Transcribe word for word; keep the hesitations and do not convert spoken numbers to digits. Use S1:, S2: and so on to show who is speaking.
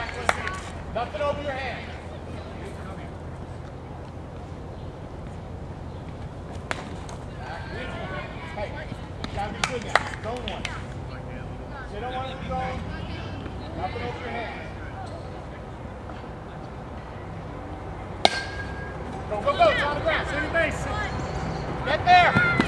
S1: Nothing over your hand. Hey, gotta be good now. Zone one. So you don't want it to go. Nothing over your hand. Go, go, go. It's on the ground. See your base. Get there.